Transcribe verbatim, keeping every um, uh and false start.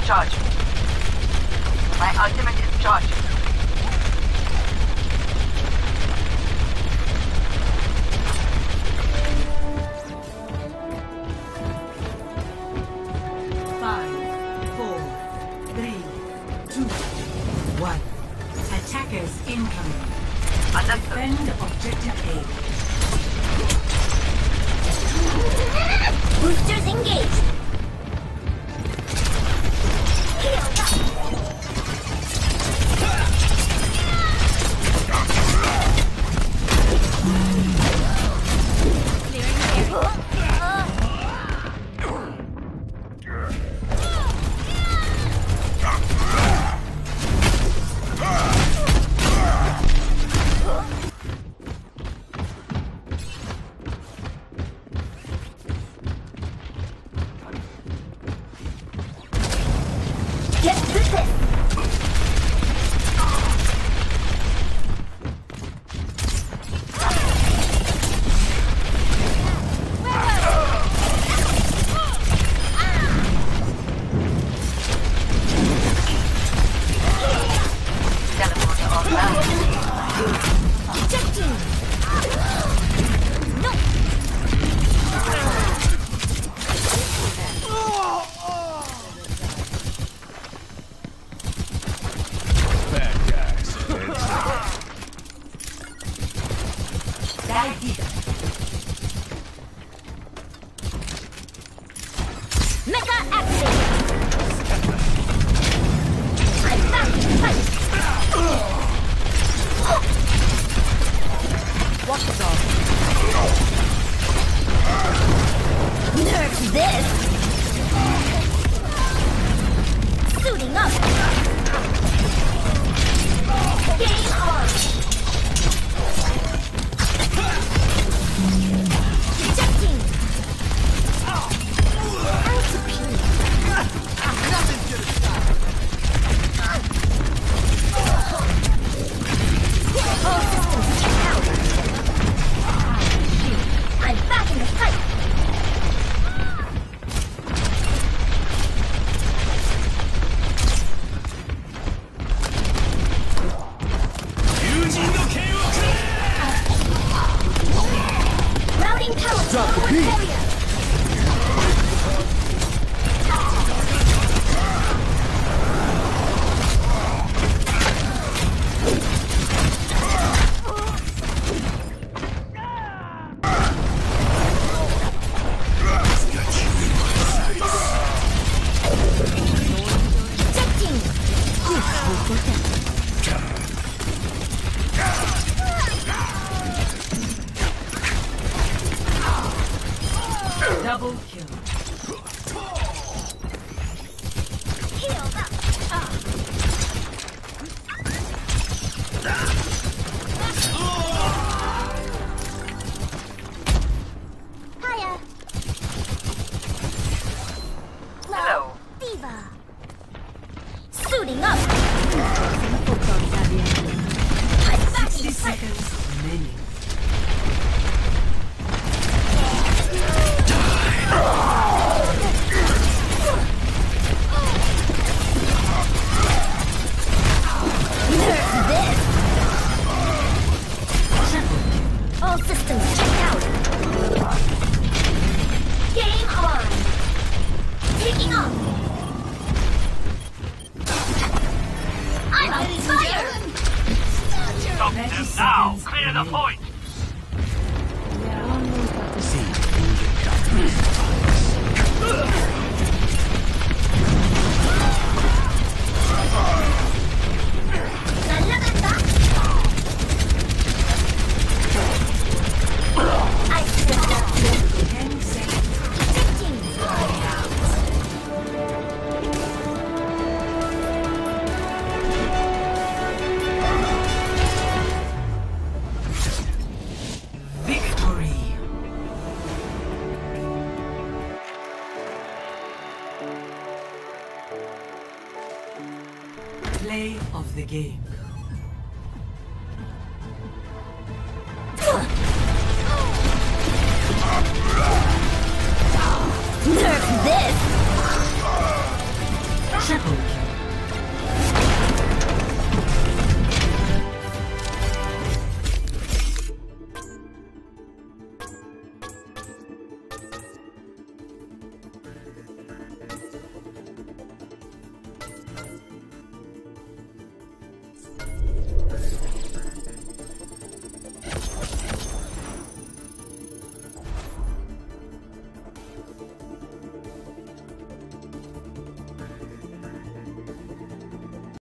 charged. My ultimate is charged. Five, four, three, two, one. Attackers incoming. Understood. Defend objective A. Boosters engaged. Get to this! Teleporter online. Ejecting! No! Bad guys. Mecha activated! I'm back to fight! Watch it off. Nerf this! Suiting up! Game on! Ejecting! I'm superior. Nothing's gonna stop. All systems checked out. I'm back in the fight. Routing power. Drop the beat. Area. Ejecting. Double kill. Healed up. Hiya. Hello. Diva. Suiting up. I'm back in sixty the fight. seconds remaining. Nerf this. All systems checked out. Game on. Taking off. I'm on fire. Stop them now! Clear the point! I stepped up. Ten seconds. Ejecting. Victory. Play of the game.